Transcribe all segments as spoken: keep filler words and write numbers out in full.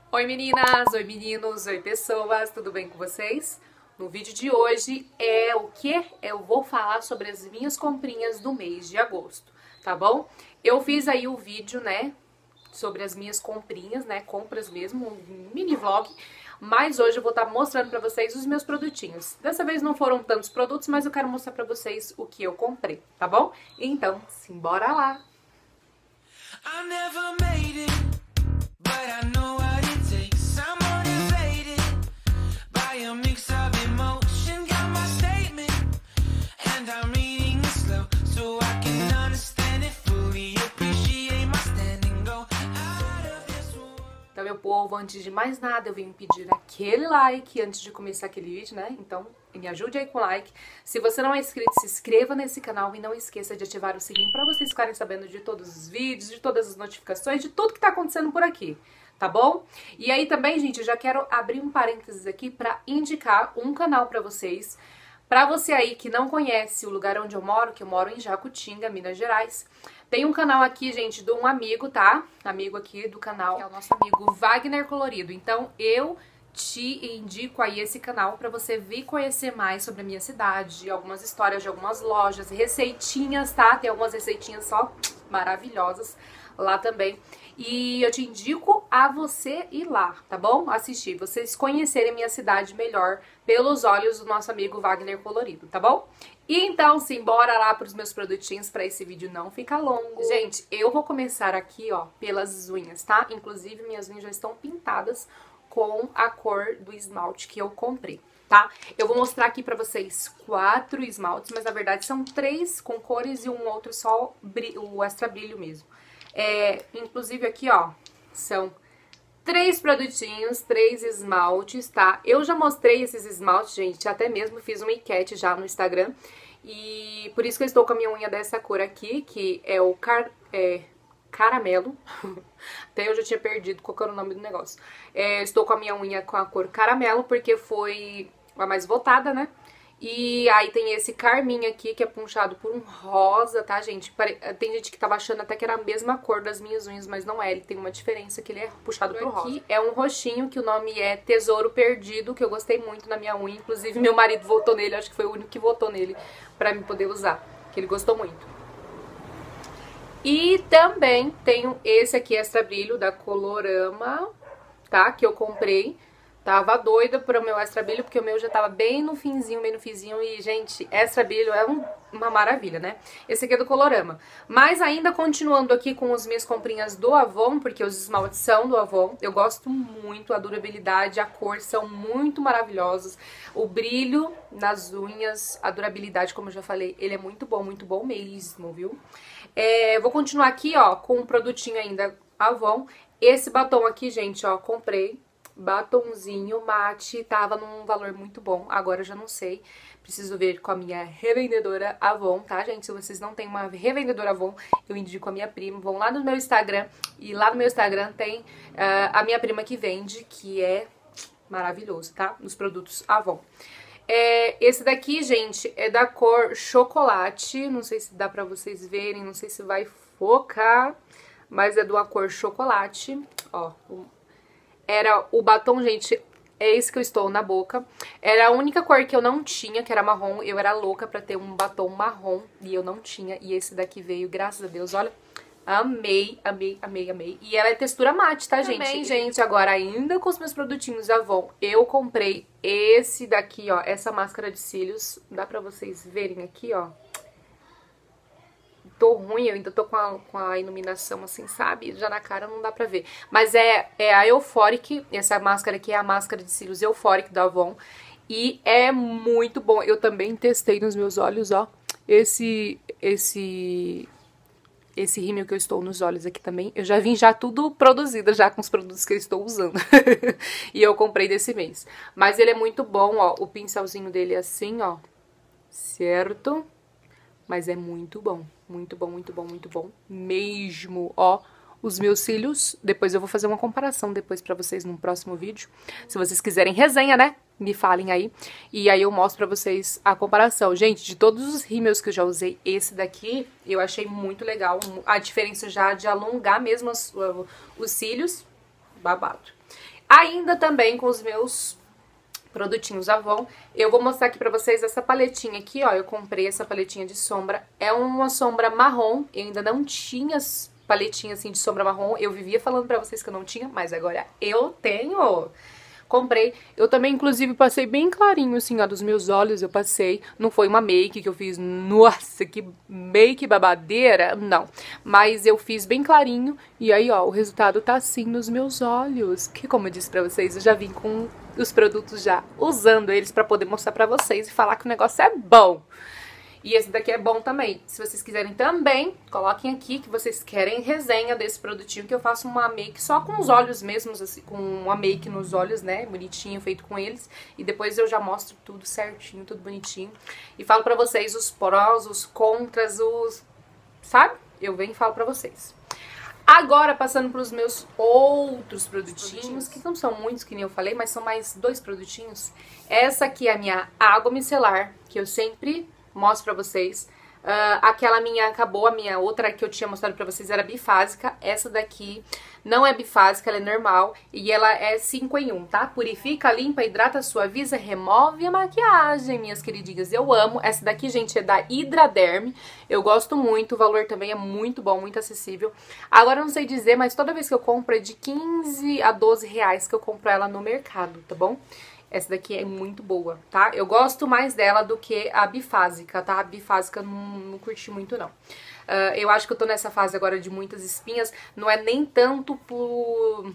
Oi meninas, oi meninos, oi pessoas, tudo bem com vocês? No vídeo de hoje é o que? Eu vou falar sobre as minhas comprinhas do mês de agosto, tá bom? Eu fiz aí o vídeo, né, sobre as minhas comprinhas, né, compras mesmo, um mini vlog, mas hoje eu vou estar mostrando pra vocês os meus produtinhos. Dessa vez não foram tantos produtos, mas eu quero mostrar pra vocês o que eu comprei, tá bom? Então, simbora lá! I never made it, but I know what it takes. I'm motivated by a mix of emotion. Got my statement, and I'm reading it slow so I can understand it fully. Appreciate my standing, go out of this world. Então, meu povo, antes de mais nada, eu venho pedir aquele like antes de começar aquele vídeo, né? Então, me ajude aí com o like. Se você não é inscrito, se inscreva nesse canal e não esqueça de ativar o sininho para vocês ficarem sabendo de todos os vídeos, de todas as notificações, de tudo que tá acontecendo por aqui, tá bom? E aí também, gente, eu já quero abrir um parênteses aqui para indicar um canal para vocês. Pra você aí que não conhece o lugar onde eu moro, que eu moro em Jacutinga, Minas Gerais, tem um canal aqui, gente, de um amigo, tá? Amigo aqui do canal, que é o nosso amigo Wagner Colorido. Então, eu te indico aí esse canal pra você vir conhecer mais sobre a minha cidade, algumas histórias de algumas lojas, receitinhas, tá? Tem algumas receitinhas só maravilhosas lá também. E eu te indico a você ir lá, tá bom? Assistir, vocês conhecerem minha cidade melhor pelos olhos do nosso amigo Wagner Colorido, tá bom? E então, sim, bora lá pros meus produtinhos pra esse vídeo não ficar longo. Gente, eu vou começar aqui, ó, pelas unhas, tá? Inclusive, minhas unhas já estão pintadas com a cor do esmalte que eu comprei, tá? Eu vou mostrar aqui pra vocês quatro esmaltes, mas na verdade são três com cores e um outro só o extra brilho mesmo. É, inclusive aqui, ó, são três produtinhos, três esmaltes, tá? Eu já mostrei esses esmaltes, gente, até mesmo fiz uma enquete já no Instagram, e por isso que eu estou com a minha unha dessa cor aqui, que é o car... É, caramelo. Até eu já tinha perdido qual era o nome do negócio. É, estou com a minha unha com a cor caramelo, porque foi a mais votada, né? E aí tem esse carmim aqui, que é punchado por um rosa, tá, gente? Tem gente que tava achando até que era a mesma cor das minhas unhas, mas não é. Ele tem uma diferença, que ele é puxado por rosa. Aqui é um roxinho, que o nome é Tesouro Perdido, que eu gostei muito na minha unha. Inclusive, meu marido votou nele, acho que foi o único que votou nele pra me poder usar, que ele gostou muito. E também tenho esse aqui, extra brilho, da Colorama, tá? Que eu comprei. Tava doida pro meu extra brilho, porque o meu já tava bem no finzinho, bem no finzinho. E, gente, extra brilho é um, uma maravilha, né? Esse aqui é do Colorama. Mas ainda continuando aqui com as minhas comprinhas do Avon, porque os esmaltes são do Avon. Eu gosto muito, a durabilidade, a cor são muito maravilhosos. O brilho nas unhas, a durabilidade, como eu já falei, ele é muito bom, muito bom mesmo, viu? É, vou continuar aqui, ó, com um produtinho ainda Avon. Esse batom aqui, gente, ó, comprei. Batonzinho mate, tava num valor muito bom, agora eu já não sei. Preciso ver com a minha revendedora Avon, tá, gente? Se vocês não têm uma revendedora Avon, eu indico a minha prima. Vão lá no meu Instagram, e lá no meu Instagram tem uh, a minha prima que vende, que é maravilhoso, tá? Nos produtos Avon. É, esse daqui, gente, é da cor chocolate. Não sei se dá pra vocês verem, não sei se vai focar, mas é da cor chocolate. Ó, era o batom, gente, é esse que eu estou na boca. Era a única cor que eu não tinha, que era marrom. Eu era louca pra ter um batom marrom e eu não tinha. E esse daqui veio, graças a Deus, olha. Amei, amei, amei, amei. E ela é textura mate, tá, gente? Também, gente, agora ainda com os meus produtinhos Avon, eu comprei esse daqui, ó, essa máscara de cílios. Dá pra vocês verem aqui, ó. Tô ruim, eu ainda tô com a, com a iluminação assim, sabe? Já na cara não dá pra ver. Mas é, é a Euphoric, essa máscara aqui é a máscara de cílios Euphoric da Avon. E é muito bom. Eu também testei nos meus olhos, ó. Esse, esse... Esse rímel que eu estou nos olhos aqui também, eu já vim já tudo produzido já com os produtos que eu estou usando. E eu comprei desse mês. Mas ele é muito bom, ó, o pincelzinho dele é assim, ó, certo? Mas é muito bom, muito bom, muito bom, muito bom mesmo, ó. Os meus cílios, depois eu vou fazer uma comparação depois pra vocês num próximo vídeo. Se vocês quiserem resenha, né? Me falem aí. E aí eu mostro pra vocês a comparação. Gente, de todos os rímels que eu já usei, esse daqui eu achei muito legal. A diferença já de alongar mesmo os, os cílios, babado. Ainda também com os meus produtinhos Avon, eu vou mostrar aqui pra vocês essa paletinha aqui, ó. Eu comprei essa paletinha de sombra. É uma sombra marrom, eu ainda não tinha paletinha assim de sombra marrom. Eu vivia falando pra vocês que eu não tinha, mas agora eu tenho. Comprei. Eu também, inclusive, passei bem clarinho, assim, ó, dos meus olhos, eu passei. Não foi uma make que eu fiz, nossa, que make babadeira, não. Mas eu fiz bem clarinho, e aí, ó, o resultado tá assim nos meus olhos. Que, como eu disse pra vocês, eu já vim com os produtos já, usando eles pra poder mostrar pra vocês e falar que o negócio é bom. E esse daqui é bom também. Se vocês quiserem também, coloquem aqui que vocês querem resenha desse produtinho, que eu faço uma make só com os olhos mesmos, assim, com uma make nos olhos, né, bonitinho, feito com eles. E depois eu já mostro tudo certinho, tudo bonitinho. E falo pra vocês os prós, os contras, os... sabe? Eu venho e falo pra vocês. Agora, passando pros meus outros produtinhos, produtinhos, que não são muitos, que nem eu falei, mas são mais dois produtinhos. Essa aqui é a minha água micelar, que eu sempre... mostro pra vocês. Uh, aquela minha acabou, a minha outra que eu tinha mostrado pra vocês era bifásica. Essa daqui não é bifásica, ela é normal. E ela é cinco em um, tá? Purifica, limpa, hidrata, suaviza, remove a maquiagem, minhas queridinhas. Eu amo. Essa daqui, gente, é da Hidraderm. Eu gosto muito, o valor também é muito bom, muito acessível. Agora eu não sei dizer, mas toda vez que eu compro é de quinze a doze reais que eu compro ela no mercado, tá bom? Essa daqui é muito boa, tá? Eu gosto mais dela do que a bifásica, tá? A bifásica não, não curti muito, não. Uh, eu acho que eu tô nessa fase agora de muitas espinhas. Não é nem tanto por...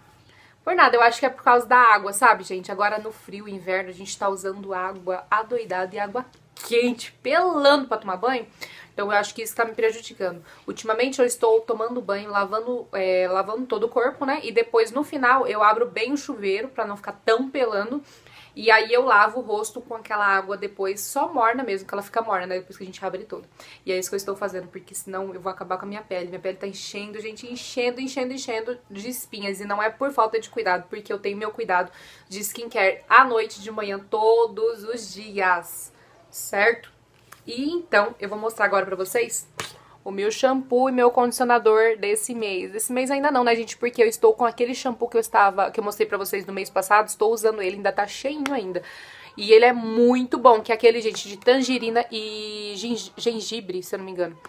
por nada, eu acho que é por causa da água, sabe, gente? Agora no frio, inverno, a gente tá usando água adoidada e água quente, pelando pra tomar banho. Então eu acho que isso tá me prejudicando. Ultimamente eu estou tomando banho, lavando, é, lavando todo o corpo, né? E depois no final eu abro bem o chuveiro pra não ficar tão pelando. E aí eu lavo o rosto com aquela água depois, só morna mesmo, que ela fica morna, né? Depois que a gente abre tudo. E é isso que eu estou fazendo, porque senão eu vou acabar com a minha pele. Minha pele tá enchendo, gente, enchendo, enchendo, enchendo de espinhas. E não é por falta de cuidado, porque eu tenho meu cuidado de skincare à noite, de manhã, todos os dias, certo? E então, eu vou mostrar agora pra vocês o meu shampoo e meu condicionador desse mês. Esse mês ainda não, né, gente? Porque eu estou com aquele shampoo que eu estava, que eu mostrei pra vocês no mês passado. Estou usando ele, ainda tá cheinho ainda. E ele é muito bom, que é aquele, gente, de tangerina e gengibre, se eu não me engano.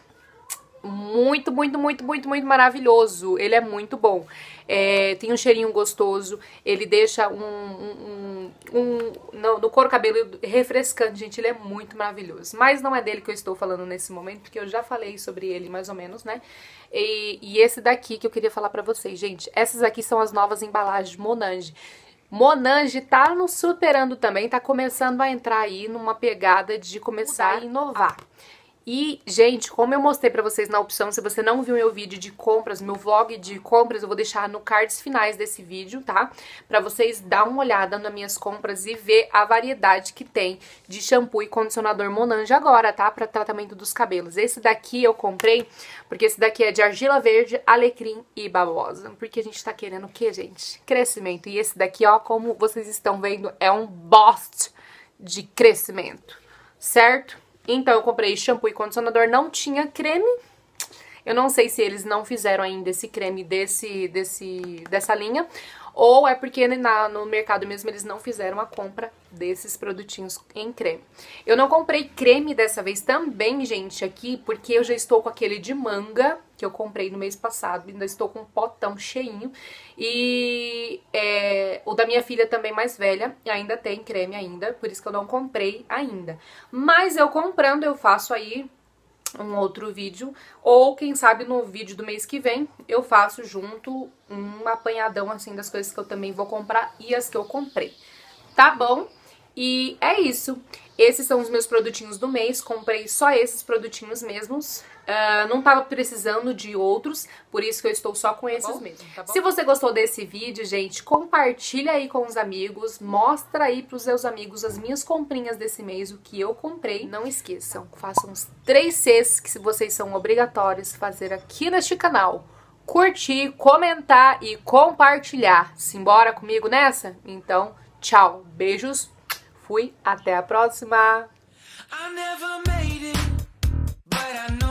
Muito, muito, muito, muito, muito maravilhoso. Ele é muito bom. É, tem um cheirinho gostoso. Ele deixa um... um, um, um no, no couro cabelo refrescante, gente. Ele é muito maravilhoso. Mas não é dele que eu estou falando nesse momento, porque eu já falei sobre ele mais ou menos, né? E, e esse daqui que eu queria falar pra vocês, gente. Essas aqui são as novas embalagens Monange. Monange tá nos superando também. Tá começando a entrar aí numa pegada de começar a inovar. E, gente, como eu mostrei pra vocês na opção, se você não viu meu vídeo de compras, meu vlog de compras, eu vou deixar no cards finais desse vídeo, tá? Pra vocês dar uma olhada nas minhas compras e ver a variedade que tem de shampoo e condicionador Monange agora, tá? Pra tratamento dos cabelos. Esse daqui eu comprei, porque esse daqui é de argila verde, alecrim e babosa. Porque a gente tá querendo o quê, gente? Crescimento. E esse daqui, ó, como vocês estão vendo, é um boost de crescimento, certo? Então eu comprei shampoo e condicionador, não tinha creme. Eu não sei se eles não fizeram ainda esse creme desse, desse, dessa linha, ou é porque na, no mercado mesmo eles não fizeram a compra desses produtinhos em creme. Eu não comprei creme dessa vez também, gente, aqui, porque eu já estou com aquele de manga, que eu comprei no mês passado, ainda estou com um potão cheinho. E é, o da minha filha também mais velha, ainda tem creme ainda, por isso que eu não comprei ainda. Mas eu comprando, eu faço aí um outro vídeo, ou quem sabe no vídeo do mês que vem eu faço junto um apanhadão assim das coisas que eu também vou comprar e as que eu comprei, tá bom? E é isso, esses são os meus produtinhos do mês, comprei só esses produtinhos mesmos, uh, não tava precisando de outros, por isso que eu estou só com tá esses bom? mesmo, tá bom? Se você gostou desse vídeo, gente, compartilha aí com os amigos, mostra aí pros seus amigos as minhas comprinhas desse mês, o que eu comprei. Não esqueçam, façam os três Cs que vocês são obrigatórios fazer aqui neste canal. Curtir, comentar e compartilhar. Simbora comigo nessa? Então, tchau, beijos. Fui, até a próxima! I never made it, but I know